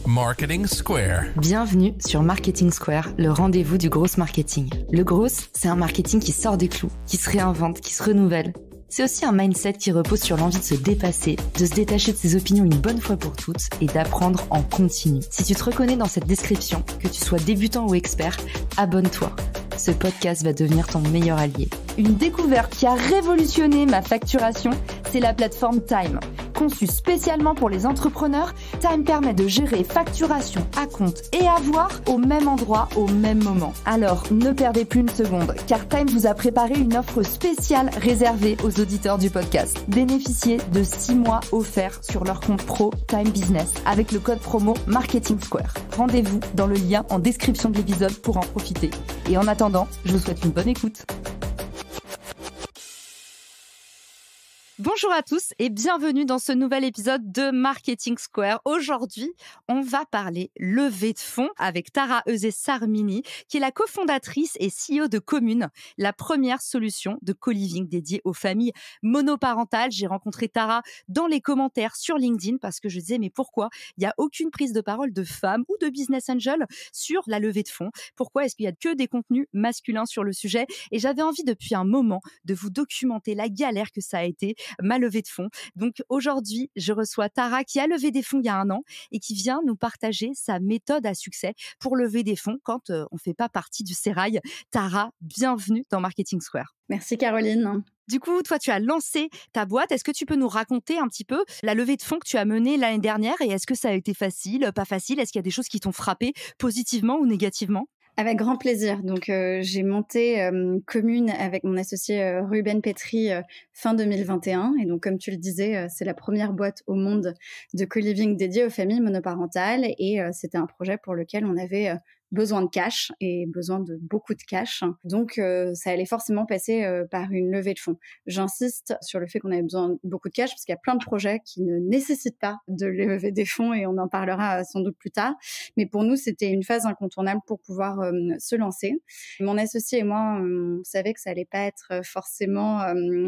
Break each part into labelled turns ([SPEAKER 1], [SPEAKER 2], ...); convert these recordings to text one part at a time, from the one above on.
[SPEAKER 1] Marketing Square.
[SPEAKER 2] Bienvenue sur Marketing Square, le rendez-vous du gros marketing. Le gros, c'est un marketing qui sort des clous, qui se réinvente, qui se renouvelle. C'est aussi un mindset qui repose sur l'envie de se dépasser, de se détacher de ses opinions une bonne fois pour toutes et d'apprendre en continu. Si tu te reconnais dans cette description, que tu sois débutant ou expert, abonne-toi. Ce podcast va devenir ton meilleur allié. Une découverte qui a révolutionné ma facturation, c'est la plateforme Time. Conçue spécialement pour les entrepreneurs, Time permet de gérer facturation, acompte et avoir au même endroit, au même moment. Alors, ne perdez plus une seconde, car Time vous a préparé une offre spéciale réservée aux auditeurs du podcast. Bénéficiez de 6 mois offerts sur leur compte pro Time Business avec le code promo Marketing Square. Rendez-vous dans le lien en description de l'épisode pour en profiter. Et en attendant, je vous souhaite une bonne écoute. Bonjour à tous et bienvenue dans ce nouvel épisode de Marketing Square. Aujourd'hui, on va parler levée de fonds avec Tara Euzet-Sarmini, qui est la cofondatrice et CEO de Commune, la première solution de co-living dédiée aux familles monoparentales. J'ai rencontré Tara dans les commentaires sur LinkedIn parce que je disais mais pourquoi il n'y a aucune prise de parole de femmes ou de business angel sur la levée de fonds? Pourquoi est-ce qu'il y a que des contenus masculins sur le sujet? Et j'avais envie depuis un moment de vous documenter la galère que ça a été ma levée de fonds. Donc aujourd'hui, je reçois Tara qui a levé des fonds il y a 1 an et qui vient nous partager sa méthode à succès pour lever des fonds quand on ne fait pas partie du sérail. Tara, bienvenue dans Marketing Square.
[SPEAKER 3] Merci Caroline.
[SPEAKER 2] Du coup, toi, tu as lancé ta boîte. Est-ce que tu peux nous raconter un petit peu la levée de fonds que tu as menée l'année dernière et est-ce que ça a été facile, pas facile? Est-ce qu'il y a des choses qui t'ont frappé positivement ou négativement?
[SPEAKER 3] Avec grand plaisir. Donc, j'ai monté Commune avec mon associé Ruben Petri fin 2021. Et donc, comme tu le disais, c'est la première boîte au monde de co-living dédiée aux familles monoparentales. Et c'était un projet pour lequel on avait besoin de cash et besoin de beaucoup de cash. Donc, ça allait forcément passer par une levée de fonds. J'insiste sur le fait qu'on avait besoin de beaucoup de cash parce qu'il y a plein de projets qui ne nécessitent pas de lever des fonds et on en parlera sans doute plus tard. Mais pour nous, c'était une phase incontournable pour pouvoir se lancer. Mon associé et moi, on savait que ça allait pas être forcément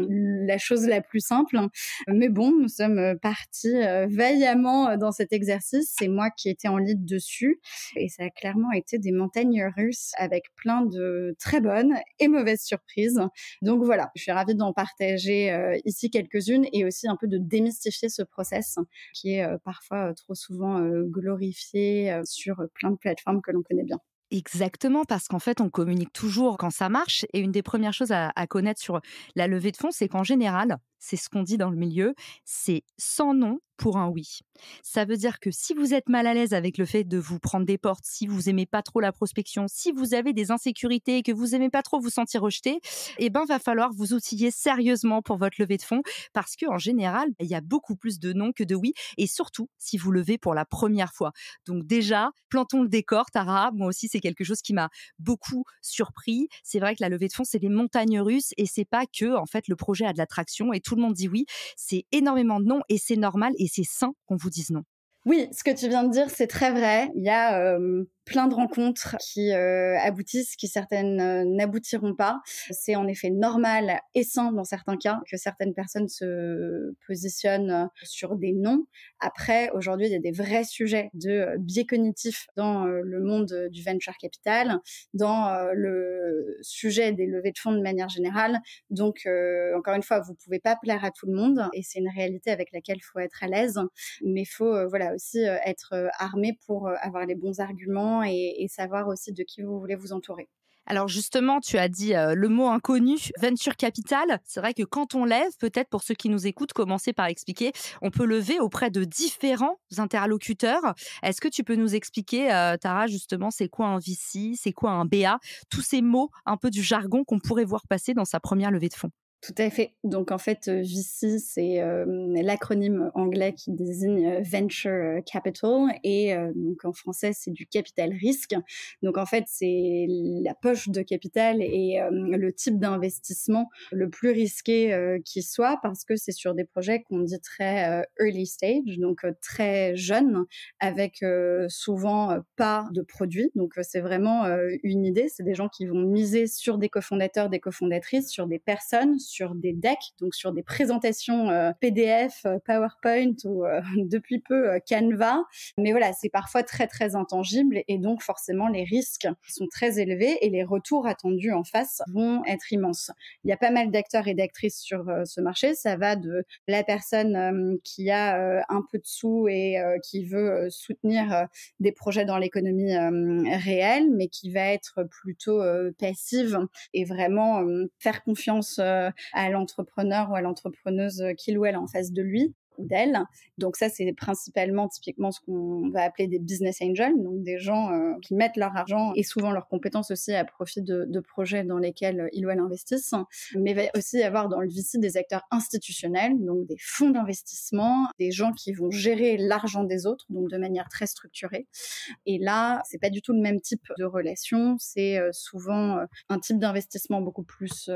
[SPEAKER 3] la chose la plus simple. Mais bon, nous sommes partis vaillamment dans cet exercice. C'est moi qui étais en lead dessus et ça a clairement été des montagnes russes avec plein de très bonnes et mauvaises surprises. Donc voilà, je suis ravie d'en partager ici quelques-unes et aussi un peu de démystifier ce process qui est parfois trop souvent glorifié sur plein de plateformes que l'on connaît bien.
[SPEAKER 2] Exactement, parce qu'en fait, on communique toujours quand ça marche. Et une des premières choses à connaître sur la levée de fonds, c'est qu'en général, c'est ce qu'on dit dans le milieu, c'est 100 non pour un oui. Ça veut dire que si vous êtes mal à l'aise avec le fait de vous prendre des portes, si vous aimez pas trop la prospection, si vous avez des insécurités et que vous aimez pas trop vous sentir rejeté, eh ben, va falloir vous outiller sérieusement pour votre levée de fonds parce qu'en général, il y a beaucoup plus de non que de oui et surtout si vous levez pour la première fois. Donc déjà, plantons le décor, Tara. Moi aussi, c'est quelque chose qui m'a beaucoup surpris. C'est vrai que la levée de fonds, c'est des montagnes russes et c'est pas que, en fait, le projet a de l'attraction et tout le monde dit oui. C'est énormément de non et c'est normal et c'est sain qu'on vous dise non.
[SPEAKER 3] Oui, ce que tu viens de dire, c'est très vrai. Il y a plein de rencontres qui aboutissent, qui certaines n'aboutiront pas. C'est en effet normal et sain dans certains cas que certaines personnes se positionnent sur des non. Après, aujourd'hui, il y a des vrais sujets de biais cognitifs dans le monde du venture capital, dans le sujet des levées de fonds de manière générale. Donc, encore une fois, vous pouvez pas plaire à tout le monde et c'est une réalité avec laquelle il faut être à l'aise. Mais il faut aussi être armé pour avoir les bons arguments et savoir aussi de qui vous voulez vous entourer.
[SPEAKER 2] Alors justement, tu as dit le mot inconnu, venture capital. C'est vrai que quand on lève, peut-être pour ceux qui nous écoutent, commencer par expliquer, on peut lever auprès de différents interlocuteurs. Est-ce que tu peux nous expliquer, Tara, justement, c'est quoi un VC, c'est quoi un BA, tous ces mots un peu du jargon qu'on pourrait voir passer dans sa première levée de fonds?
[SPEAKER 3] Tout à fait. Donc en fait, VC, c'est l'acronyme anglais qui désigne Venture Capital et donc en français, c'est du capital risque. Donc en fait, c'est la poche de capital et le type d'investissement le plus risqué qui soit parce que c'est sur des projets qu'on dit très early stage, donc très jeunes, avec souvent pas de produits. Donc c'est vraiment une idée. C'est des gens qui vont miser sur des cofondateurs, des cofondatrices, sur des personnes, sur des decks, donc sur des présentations PDF, PowerPoint ou depuis peu Canva. Mais voilà, c'est parfois très, très intangible et donc forcément les risques sont très élevés et les retours attendus en face vont être immenses. Il y a pas mal d'acteurs et d'actrices sur ce marché. Ça va de la personne qui a un peu de sous et qui veut soutenir des projets dans l'économie réelle, mais qui va être plutôt passive et vraiment faire confiance à l'entrepreneur ou à l'entrepreneuse qu'il ou elle a en face de lui ou d'elle. Donc ça, c'est principalement typiquement ce qu'on va appeler des business angels, donc des gens qui mettent leur argent et souvent leurs compétences aussi à profit de projets dans lesquels ils ou elles investissent. Mais il va aussi y avoir dans le VC des acteurs institutionnels, donc des fonds d'investissement, des gens qui vont gérer l'argent des autres, donc de manière très structurée. Et là, c'est pas du tout le même type de relation. C'est souvent un type d'investissement beaucoup plus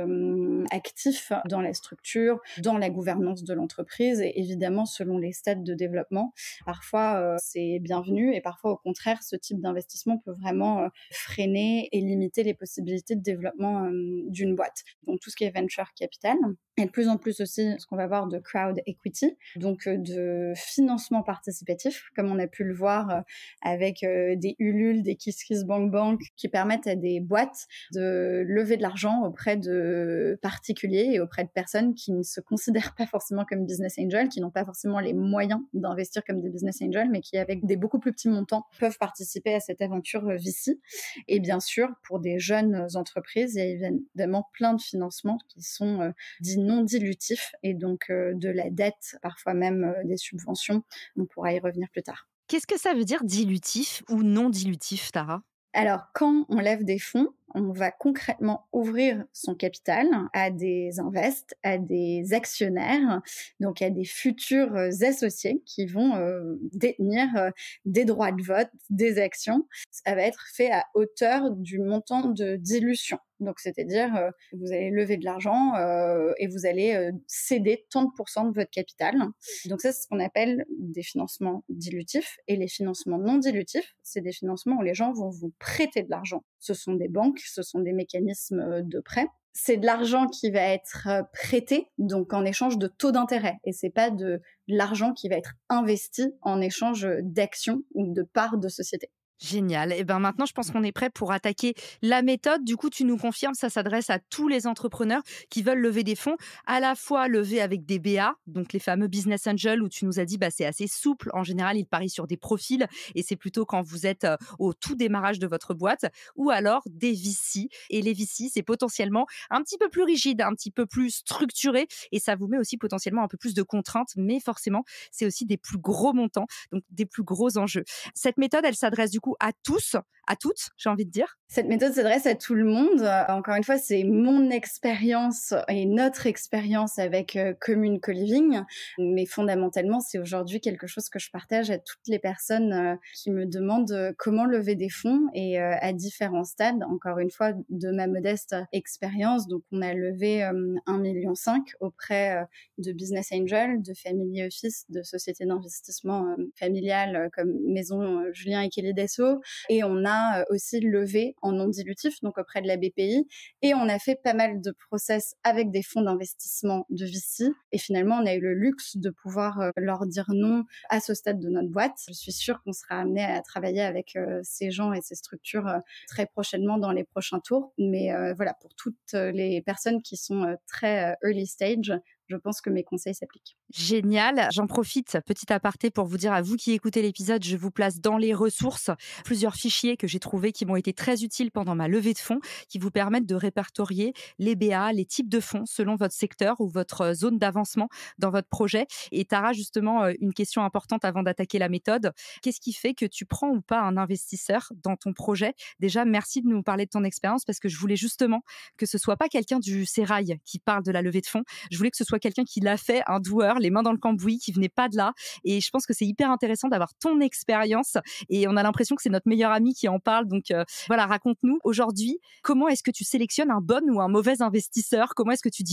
[SPEAKER 3] actif dans la structure, dans la gouvernance de l'entreprise et évidemment selon les stades de développement. Parfois, c'est bienvenu et parfois, au contraire, ce type d'investissement peut vraiment freiner et limiter les possibilités de développement d'une boîte. Donc, tout ce qui est venture capital. Et de plus en plus aussi, ce qu'on va voir de crowd equity, donc de financement participatif, comme on a pu le voir avec des Ulule, des KissKissBankBank, qui permettent à des boîtes de lever de l'argent auprès de particuliers et auprès de personnes qui ne se considèrent pas forcément comme business angels, qui n'ont pas forcément les moyens d'investir comme des business angels, mais qui, avec des beaucoup plus petits montants, peuvent participer à cette aventure VC. Et bien sûr, pour des jeunes entreprises, il y a évidemment plein de financements qui sont dits non dilutifs et donc de la dette, parfois même des subventions. On pourra y revenir plus tard.
[SPEAKER 2] Qu'est-ce que ça veut dire dilutif ou non dilutif, Tara ?
[SPEAKER 3] Alors, quand on lève des fonds, on va concrètement ouvrir son capital à des invests, à des actionnaires, donc à des futurs associés qui vont détenir des droits de vote, des actions. Ça va être fait à hauteur du montant de dilution. Donc, c'est-à-dire, vous allez lever de l'argent et vous allez céder tant de votre capital. Donc, ça, c'est ce qu'on appelle des financements dilutifs. Et les financements non dilutifs, c'est des financements où les gens vont vous prêter de l'argent. Ce sont des banques, ce sont des mécanismes de prêt. C'est de l'argent qui va être prêté, donc en échange de taux d'intérêt. Et c'est pas de l'argent qui va être investi en échange d'actions ou de parts de société.
[SPEAKER 2] Génial. Et ben maintenant, je pense qu'on est prêt pour attaquer la méthode. Du coup, tu nous confirmes, ça s'adresse à tous les entrepreneurs qui veulent lever des fonds, à la fois lever avec des BA, donc les fameux business angels où tu nous as dit c'est assez souple. En général, ils parient sur des profils et c'est plutôt quand vous êtes au tout démarrage de votre boîte, ou alors des VC. Et les VC, c'est potentiellement un petit peu plus rigide, un petit peu plus structuré et ça vous met aussi potentiellement un peu plus de contraintes, mais forcément, c'est aussi des plus gros montants, donc des plus gros enjeux. Cette méthode, elle s'adresse du coup à tous, à toutes, j'ai envie de dire.
[SPEAKER 3] Cette méthode s'adresse à tout le monde. Encore une fois, c'est mon expérience et notre expérience avec Commune Co-Living. Mais fondamentalement, c'est aujourd'hui quelque chose que je partage à toutes les personnes qui me demandent comment lever des fonds et à différents stades. Encore une fois, de ma modeste expérience. Donc, on a levé 1,5 million auprès de business angels, de family office, de sociétés d'investissement familiales comme Maison Julien et Kelly Dessau. Et on a aussi levé en non dilutif, donc auprès de la BPI. Et on a fait pas mal de process avec des fonds d'investissement de VC. Et finalement, on a eu le luxe de pouvoir leur dire non à ce stade de notre boîte. Je suis sûre qu'on sera amené à travailler avec ces gens et ces structures très prochainement dans les prochains tours. Mais voilà, pour toutes les personnes qui sont très early stage, je pense que mes conseils s'appliquent.
[SPEAKER 2] Génial. J'en profite, petit aparté, pour vous dire à vous qui écoutez l'épisode, je vous place dans les ressources plusieurs fichiers que j'ai trouvés qui m'ont été très utiles pendant ma levée de fonds, qui vous permettent de répertorier les BA, les types de fonds selon votre secteur ou votre zone d'avancement dans votre projet. Et Tara, justement, une question importante avant d'attaquer la méthode. Qu'est-ce qui fait que tu prends ou pas un investisseur dans ton projet ? Déjà, merci de nous parler de ton expérience parce que je voulais justement que ce soit pas quelqu'un du sérail qui parle de la levée de fonds. Je voulais que ce soit quelqu'un qui l'a fait, un doueur, les mains dans le cambouis, qui venait pas de là. Et je pense que c'est hyper intéressant d'avoir ton expérience. Et on a l'impression que c'est notre meilleur ami qui en parle. Donc voilà, raconte-nous aujourd'hui, comment est-ce que tu sélectionnes un bon ou un mauvais investisseur ? Comment est-ce que tu dis oui ou non ?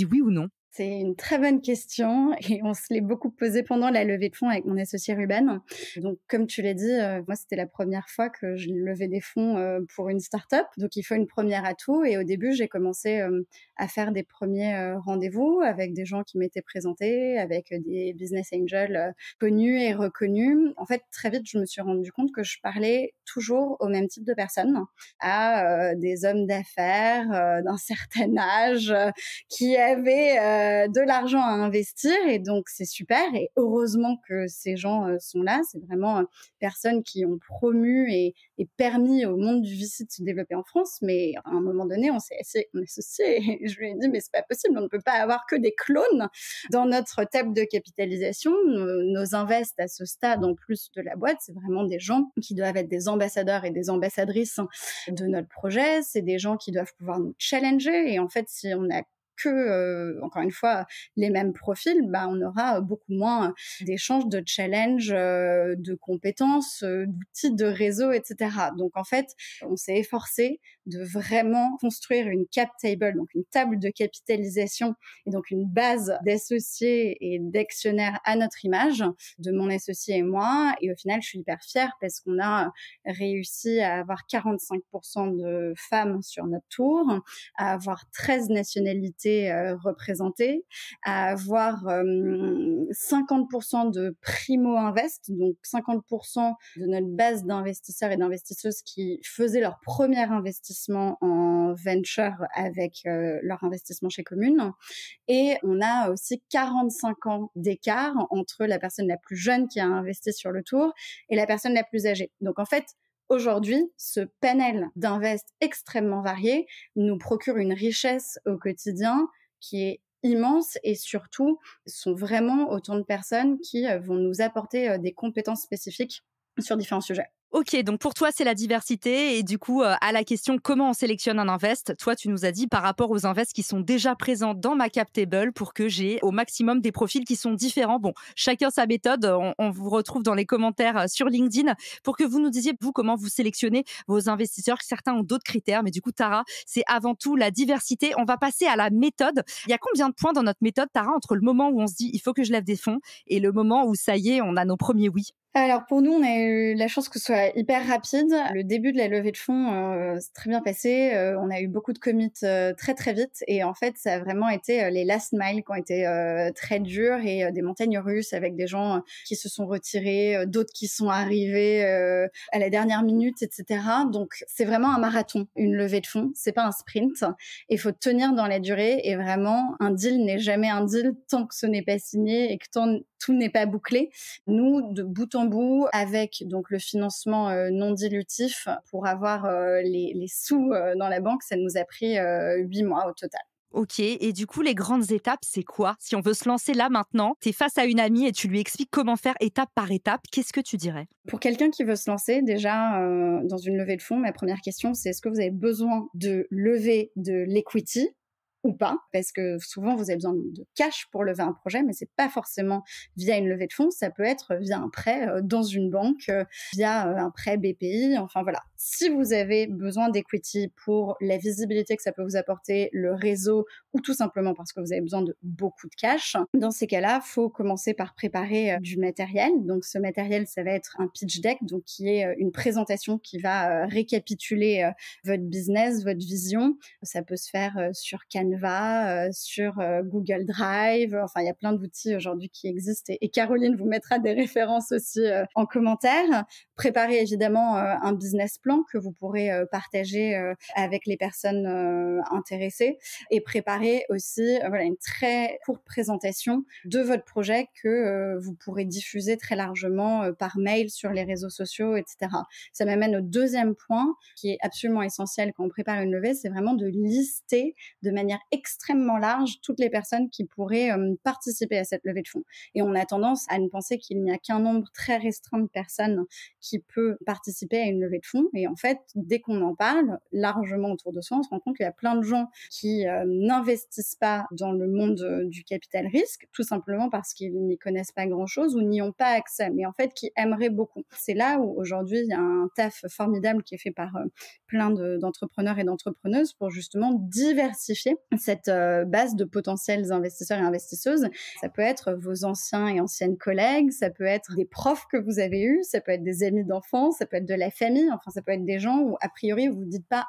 [SPEAKER 3] C'est une très bonne question et on se l'est beaucoup posé pendant la levée de fonds avec mon associé Ruben. Donc, comme tu l'as dit, moi, c'était la première fois que je levais des fonds pour une start-up. Donc, il faut une première atout. Et au début, j'ai commencé à faire des premiers rendez-vous avec des gens qui m'étaient présentés, avec des business angels connus et reconnus. En fait, très vite, je me suis rendu compte que je parlais toujours au même type de personnes, à des hommes d'affaires d'un certain âge qui avaient de l'argent à investir. Et donc, c'est super. Et heureusement que ces gens sont là. C'est vraiment personnes qui ont promu et permis au monde du VC de se développer en France. Mais à un moment donné, on s'est associé et je lui ai dit, mais c'est pas possible. On ne peut pas avoir que des clones dans notre table de capitalisation. Nos invests à ce stade, en plus de la boîte, c'est vraiment des gens qui doivent être des ambassadeurs et des ambassadrices de notre projet. C'est des gens qui doivent pouvoir nous challenger. Et en fait, si on a que, encore une fois, les mêmes profils, on aura beaucoup moins d'échanges, de challenges, de compétences, d'outils de réseau, etc. Donc, en fait, on s'est efforcé de vraiment construire une cap table, donc une table de capitalisation et donc une base d'associés et d'actionnaires à notre image, de mon associé et moi. Et au final, je suis hyper fière parce qu'on a réussi à avoir 45% de femmes sur notre tour, à avoir 13 nationalités représentées, à avoir 50% de primo-invest, donc 50% de notre base d'investisseurs et d'investisseuses qui faisaient leur premier investissement en venture avec leur investissement chez Commune. Et on a aussi 45 ans d'écart entre la personne la plus jeune qui a investi sur le tour et la personne la plus âgée. Donc en fait, aujourd'hui, ce panel d'invest extrêmement varié nous procure une richesse au quotidien qui est immense et surtout sont vraiment autant de personnes qui vont nous apporter des compétences spécifiques sur différents sujets.
[SPEAKER 2] Ok, donc pour toi, c'est la diversité. Et du coup, à la question comment on sélectionne un invest, toi, tu nous as dit par rapport aux invests qui sont déjà présents dans ma cap table pour que j'ai au maximum des profils qui sont différents. Bon, chacun sa méthode. On vous retrouve dans les commentaires sur LinkedIn pour que vous nous disiez, vous, comment vous sélectionnez vos investisseurs. Certains ont d'autres critères, mais du coup, Tara, c'est avant tout la diversité. On va passer à la méthode. Il y a combien de points dans notre méthode, Tara, entre le moment où on se dit, il faut que je lève des fonds et le moment où, ça y est, on a nos premiers oui?
[SPEAKER 3] Alors pour nous, on a eu la chance que ce soit hyper rapide. Le début de la levée de fonds s'est très bien passé. On a eu beaucoup de commits très très vite et en fait, ça a vraiment été les last mile qui ont été très durs et des montagnes russes avec des gens qui se sont retirés, d'autres qui sont arrivés à la dernière minute, etc. Donc c'est vraiment un marathon, une levée de fonds. C'est pas un sprint. Il faut tenir dans la durée et vraiment, un deal n'est jamais un deal tant que ce n'est pas signé et que tout n'est pas bouclé. Nous, de bout en bout, avec donc le financement non dilutif pour avoir les sous dans la banque, ça nous a pris 8 mois au total.
[SPEAKER 2] Ok, et du coup, les grandes étapes, c'est quoi? Si on veut se lancer là maintenant, tu es face à une amie et tu lui expliques comment faire étape par étape, qu'est-ce que tu dirais?
[SPEAKER 3] Pour quelqu'un qui veut se lancer, déjà, dans une levée de fonds, ma première question, c'est est-ce que vous avez besoin de lever de l'equity ou pas, parce que souvent vous avez besoin de cash pour lever un projet, mais c'est pas forcément via une levée de fonds, ça peut être via un prêt dans une banque, via un prêt BPI, enfin voilà. Si vous avez besoin d'equity pour la visibilité que ça peut vous apporter, le réseau, ou tout simplement parce que vous avez besoin de beaucoup de cash, dans ces cas-là, faut commencer par préparer du matériel. Donc ce matériel, ça va être un pitch deck, donc qui est une présentation qui va récapituler votre business, votre vision. Ça peut se faire sur Canva, sur Google Drive. Enfin, il y a plein d'outils aujourd'hui qui existent et Caroline vous mettra des références aussi en commentaire. Préparez évidemment un business plan que vous pourrez partager avec les personnes intéressées et préparer aussi une très courte présentation de votre projet que vous pourrez diffuser très largement par mail sur les réseaux sociaux, etc. Ça m'amène au deuxième point qui est absolument essentiel quand on prépare une levée, c'est vraiment de lister de manière extrêmement large toutes les personnes qui pourraient participer à cette levée de fonds. Et on a tendance à ne penser qu'il n'y a qu'un nombre très restreint de personnes qui peut participer à une levée de fonds. Et en fait, dès qu'on en parle largement autour de soi, on se rend compte qu'il y a plein de gens qui n'investissent pas dans le monde du capital risque, tout simplement parce qu'ils n'y connaissent pas grand-chose ou n'y ont pas accès, mais en fait qui aimeraient beaucoup. C'est là où aujourd'hui, il y a un taf formidable qui est fait par plein d'entrepreneurs et d'entrepreneuses pour justement diversifier cette base de potentiels investisseurs et investisseuses. Ça peut être vos anciens et anciennes collègues, ça peut être des profs que vous avez eus, ça peut être des amis d'enfance, ça peut être de la famille, enfin ça peut être des gens où a priori vous vous dites pas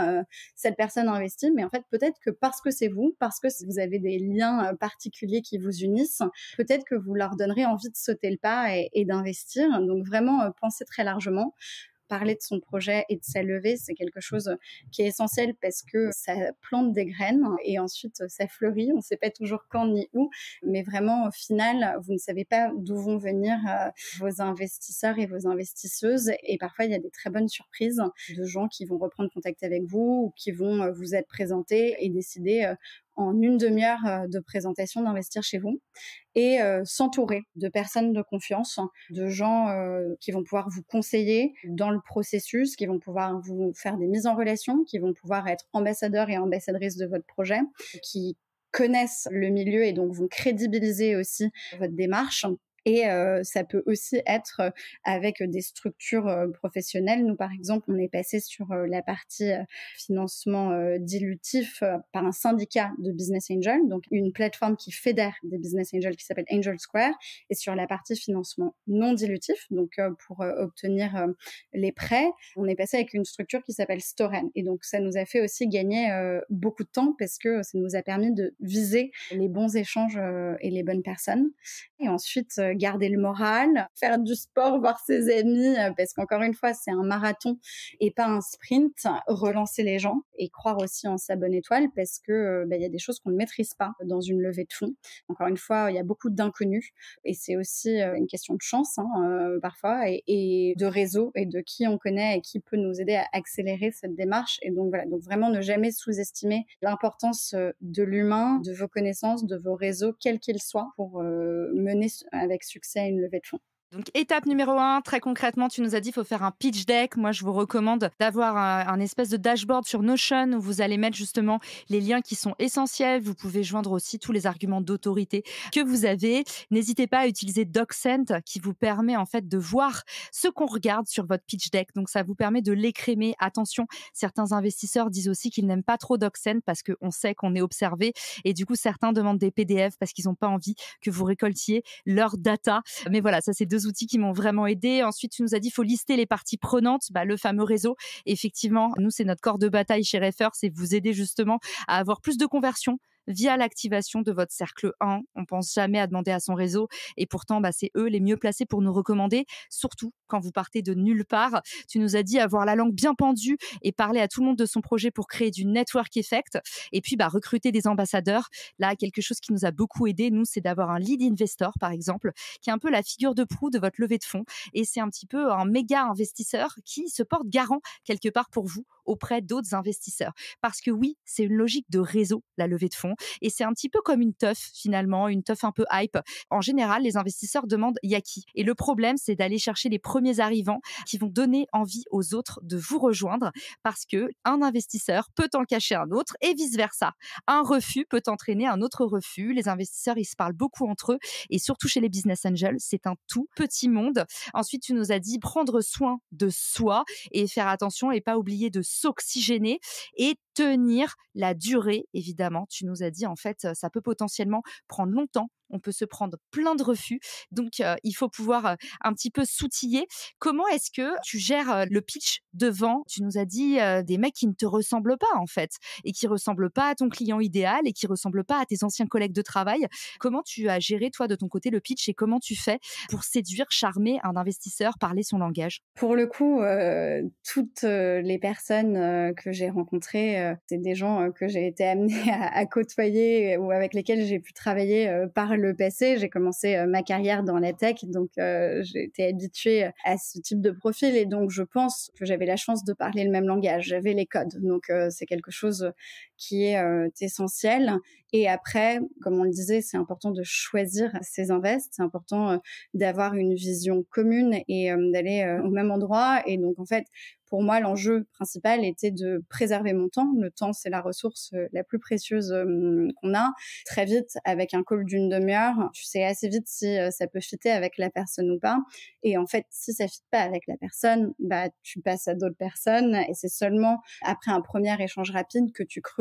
[SPEAKER 3] cette personne investit, mais en fait peut-être que parce que c'est vous, parce que vous avez des liens particuliers qui vous unissent, peut-être que vous leur donnerez envie de sauter le pas et d'investir. Donc vraiment pensez très largement. Parler de son projet et de sa levée, c'est quelque chose qui est essentiel parce que ça plante des graines et ensuite ça fleurit. On ne sait pas toujours quand ni où, mais vraiment au final, vous ne savez pas d'où vont venir vos investisseurs et vos investisseuses. Et parfois, il y a des très bonnes surprises de gens qui vont reprendre contact avec vous ou qui vont vous être présentés et décider en une demi-heure de présentation d'investir chez vous et s'entourer de personnes de confiance, de gens qui vont pouvoir vous conseiller dans le processus, qui vont pouvoir vous faire des mises en relation, qui vont pouvoir être ambassadeurs et ambassadrices de votre projet, qui connaissent le milieu et donc vont crédibiliser aussi votre démarche. Et ça peut aussi être avec des structures professionnelles. Nous, par exemple, on est passé sur la partie financement dilutif par un syndicat de business angels, donc une plateforme qui fédère des business angels qui s'appelle Angel Square, et sur la partie financement non dilutif, donc pour obtenir les prêts, on est passé avec une structure qui s'appelle Storen. Et donc, ça nous a fait aussi gagner beaucoup de temps parce que ça nous a permis de viser les bons échanges et les bonnes personnes. Et ensuite, garder le moral, faire du sport, voir ses amis, parce qu'encore une fois, c'est un marathon et pas un sprint. Relancer les gens et croire aussi en sa bonne étoile parce que y a des choses qu'on ne maîtrise pas dans une levée de fonds. Encore une fois, il y a beaucoup d'inconnus et c'est aussi une question de chance parfois et de réseau et de qui on connaît et qui peut nous aider à accélérer cette démarche. Et donc voilà, donc vraiment ne jamais sous-estimer l'importance de l'humain, de vos connaissances, de vos réseaux, quels qu'ils soient, pour mener avec succès une levée de fonds.
[SPEAKER 2] Donc, étape numéro 1, très concrètement, tu nous as dit qu'il faut faire un pitch deck. Moi, je vous recommande d'avoir un espèce de dashboard sur Notion où vous allez mettre justement les liens qui sont essentiels. Vous pouvez joindre aussi tous les arguments d'autorité que vous avez. N'hésitez pas à utiliser DocSend qui vous permet en fait de voir ce qu'on regarde sur votre pitch deck. Donc, ça vous permet de l'écrémer. Attention, certains investisseurs disent aussi qu'ils n'aiment pas trop DocSend parce qu'on sait qu'on est observé. Et du coup, certains demandent des PDF parce qu'ils n'ont pas envie que vous récoltiez leur data. Mais voilà, ça, c'est deux outils qui m'ont vraiment aidé. Ensuite, tu nous as dit qu'il faut lister les parties prenantes, le fameux réseau. Effectivement, nous, c'est notre corps de bataille chez Refer, c'est vous aider justement à avoir plus de conversions via l'activation de votre cercle 1. On pense jamais à demander à son réseau et pourtant, c'est eux les mieux placés pour nous recommander, surtout quand vous partez de nulle part. Tu nous as dit avoir la langue bien pendue et parler à tout le monde de son projet pour créer du network effect et puis recruter des ambassadeurs. Là, quelque chose qui nous a beaucoup aidé, nous, c'est d'avoir un lead investor, par exemple, qui est un peu la figure de proue de votre levée de fonds et c'est un petit peu un méga investisseur qui se porte garant quelque part pour vous auprès d'autres investisseurs. Parce que oui, c'est une logique de réseau, la levée de fonds. Et c'est un petit peu comme une teuf, finalement, une teuf un peu hype. En général, les investisseurs demandent « Yaki ». Et le problème, c'est d'aller chercher les premiers arrivants qui vont donner envie aux autres de vous rejoindre parce que un investisseur peut en cacher un autre et vice-versa. Un refus peut entraîner un autre refus. Les investisseurs, ils se parlent beaucoup entre eux et surtout chez les business angels, c'est un tout petit monde. Ensuite, tu nous as dit prendre soin de soi et faire attention et pas oublier de s'oxygéner et tenir la durée, évidemment. Tu nous as dit, en fait, ça peut potentiellement prendre longtemps. On peut se prendre plein de refus. Donc, il faut pouvoir un petit peu s'outiller. Comment est-ce que tu gères le pitch devant, tu nous as dit, des mecs qui ne te ressemblent pas, en fait, et qui ne ressemblent pas à ton client idéal et qui ne ressemblent pas à tes anciens collègues de travail. Comment tu as géré, toi, de ton côté, le pitch et comment tu fais pour séduire, charmer un investisseur, parler son langage?
[SPEAKER 3] Pour le coup, toutes les personnes que j'ai rencontrées, c'est des gens que j'ai été amenée à côtoyer ou avec lesquels j'ai pu travailler par le passé. J'ai commencé ma carrière dans la tech, donc j'ai été habituée à ce type de profil et donc je pense que j'avais la chance de parler le même langage. J'avais les codes, donc c'est quelque chose qui est essentiel. Et après, comme on le disait, c'est important de choisir ses invests, c'est important d'avoir une vision commune et d'aller au même endroit. Et donc, en fait, pour moi, l'enjeu principal était de préserver mon temps. Le temps, c'est la ressource la plus précieuse qu'on a. Très vite, avec un call d'une demi-heure, tu sais assez vite si ça peut fitter avec la personne ou pas. Et en fait, si ça fit pas avec la personne, tu passes à d'autres personnes. Et c'est seulement après un premier échange rapide que tu creuses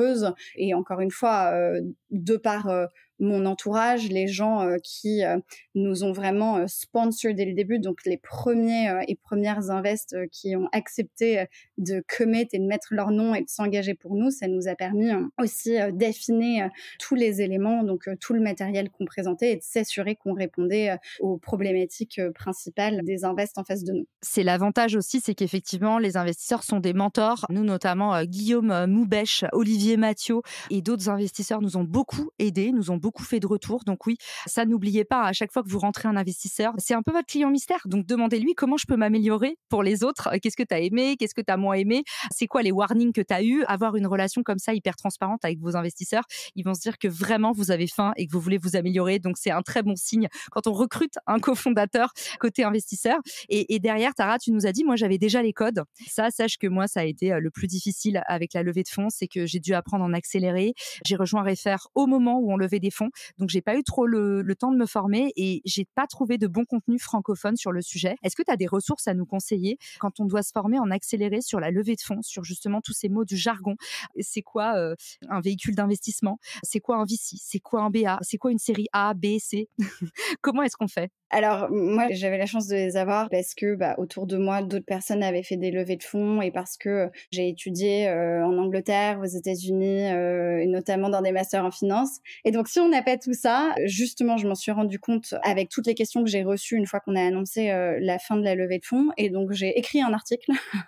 [SPEAKER 3] nombreuses. Et encore une fois, de par mon entourage, les gens qui nous ont vraiment sponsor dès le début, donc les premiers et premières invests qui ont accepté de commit et de mettre leur nom et de s'engager pour nous, ça nous a permis aussi d'affiner tous les éléments, donc tout le matériel qu'on présentait et de s'assurer qu'on répondait aux problématiques principales des invests en face de nous.
[SPEAKER 2] C'est l'avantage aussi, c'est qu'effectivement, les investisseurs sont des mentors. Nous, notamment, Guillaume Moubèche, Olivier Mathieu et d'autres investisseurs nous ont beaucoup aidés, nous ont beaucoup fait de retours. Donc oui, ça, n'oubliez pas, à chaque fois que vous rentrez un investisseur, c'est un peu votre client mystère. Donc demandez-lui comment je peux m'améliorer pour les autres. Qu'est-ce que tu as aimé? Qu'est-ce que tu as moins aimé? C'est quoi les warnings que tu as eu? Avoir une relation comme ça hyper transparente avec vos investisseurs, ils vont se dire que vraiment vous avez faim et que vous voulez vous améliorer. Donc c'est un très bon signe quand on recrute un cofondateur côté investisseur. Et derrière, Tara, tu nous as dit, moi j'avais déjà les codes. Ça, sache que moi, ça a été le plus difficile avec la levée de fonds, c'est que j'ai dû apprendre en accéléré. J'ai rejoint Refer au moment où on levait des fonds, donc j'ai pas eu trop le temps de me former et j'ai pas trouvé de bon contenu francophone sur le sujet. Est-ce que tu as des ressources à nous conseiller quand on doit se former en accéléré sur la levée de fonds, sur justement tous ces mots du jargon? C'est quoi un véhicule d'investissement? C'est quoi un VC? C'est quoi un BA? C'est quoi une série A, B, C? Comment est-ce qu'on fait?
[SPEAKER 3] Alors, moi, j'avais la chance de les avoir parce que autour de moi, d'autres personnes avaient fait des levées de fonds et parce que j'ai étudié en Angleterre, aux États-Unis, et notamment dans des masters en finance. Et donc, si on n'a pas tout ça, justement, je m'en suis rendu compte avec toutes les questions que j'ai reçues une fois qu'on a annoncé la fin de la levée de fonds. Et donc, j'ai écrit un article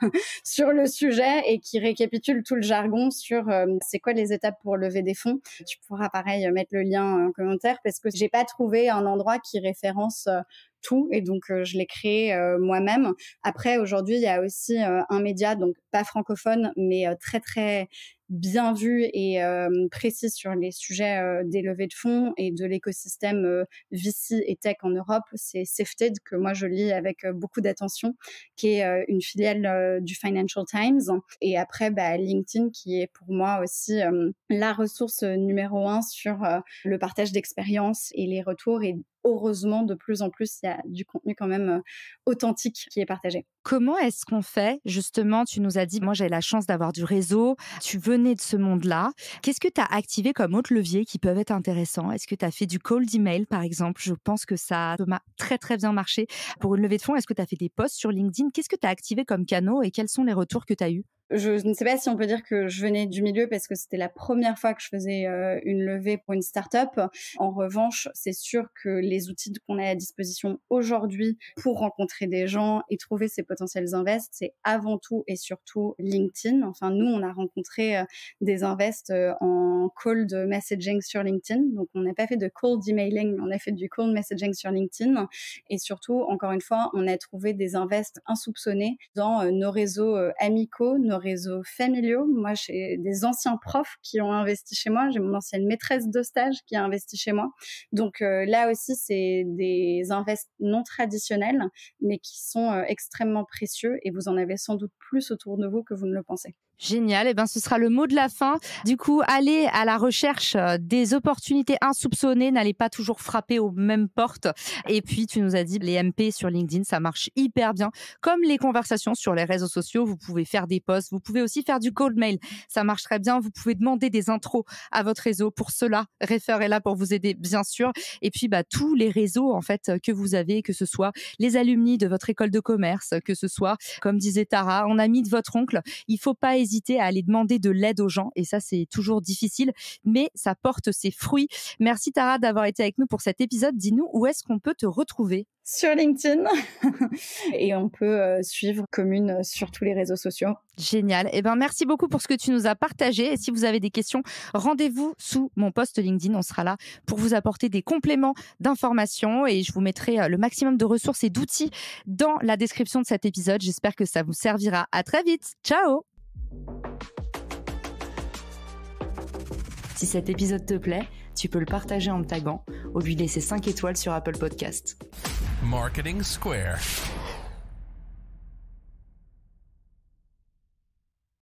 [SPEAKER 3] sur le sujet et qui récapitule tout le jargon sur c'est quoi les étapes pour lever des fonds. Tu pourras, pareil, mettre le lien en commentaire parce que j'ai pas trouvé un endroit qui référence tout et donc je l'ai créé moi-même. Après, aujourd'hui, il y a aussi un média, donc pas francophone, mais très très bien vu et précis sur les sujets des levées de fonds et de l'écosystème VC et tech en Europe. C'est Sifted, que moi je lis avec beaucoup d'attention, qui est une filiale du Financial Times. Et après, LinkedIn, qui est pour moi aussi la ressource numéro 1 sur le partage d'expériences et les retours. Et heureusement, de plus en plus, il y a du contenu quand même authentique qui est partagé.
[SPEAKER 2] Comment est-ce qu'on fait? Justement, tu nous as dit, moi j'ai la chance d'avoir du réseau, tu venais de ce monde-là. Qu'est-ce que tu as activé comme autres leviers qui peuvent être intéressants? Est-ce que tu as fait du cold email, par exemple? Je pense que ça m'a très très bien marché pour une levée de fonds. Est-ce que tu as fait des posts sur LinkedIn? Qu'est-ce que tu as activé comme canaux et quels sont les retours que tu as eus?
[SPEAKER 3] Je ne sais pas si on peut dire que je venais du milieu parce que c'était la première fois que je faisais une levée pour une start-up. En revanche, c'est sûr que les outils qu'on a à disposition aujourd'hui pour rencontrer des gens et trouver ces potentiels invests, c'est avant tout et surtout LinkedIn. Enfin, nous, on a rencontré des invests en cold messaging sur LinkedIn. Donc, on n'a pas fait de cold emailing, mais on a fait du cold messaging sur LinkedIn. Et surtout, encore une fois, on a trouvé des invests insoupçonnés dans nos réseaux amicaux, nos réseaux familiaux. Moi, j'ai des anciens profs qui ont investi chez moi. J'ai mon ancienne maîtresse de stage qui a investi chez moi. Donc là aussi, c'est des invests non traditionnels, mais qui sont extrêmement précieux et vous en avez sans doute plus autour de vous que vous ne le pensez.
[SPEAKER 2] Génial, ce sera le mot de la fin. Du coup, allez à la recherche des opportunités insoupçonnées, n'allez pas toujours frapper aux mêmes portes. Et puis, tu nous as dit, les MP sur LinkedIn, ça marche hyper bien. Comme les conversations sur les réseaux sociaux, vous pouvez faire des posts, vous pouvez aussi faire du cold mail. Ça marche très bien, vous pouvez demander des intros à votre réseau. Pour cela, Refer est là pour vous aider, bien sûr. Et puis, tous les réseaux, en fait, que vous avez, que ce soit les alumni de votre école de commerce, que ce soit, comme disait Tara, un ami de votre oncle, il faut pas hésiter à aller demander de l'aide aux gens et ça c'est toujours difficile mais ça porte ses fruits. Merci Tara d'avoir été avec nous pour cet épisode. Dis-nous où est-ce qu'on peut te retrouver?
[SPEAKER 3] Sur LinkedIn et on peut suivre Commune sur tous les réseaux sociaux.
[SPEAKER 2] Génial. Merci beaucoup pour ce que tu nous as partagé. Et si vous avez des questions, rendez-vous sous mon post LinkedIn. On sera là pour vous apporter des compléments d'informations et je vous mettrai le maximum de ressources et d'outils dans la description de cet épisode. J'espère que ça vous servira. À très vite. Ciao. Si cet épisode te plaît, tu peux le partager en me taguant ou lui laisser 5 étoiles sur Apple Podcast.
[SPEAKER 1] Marketing Square.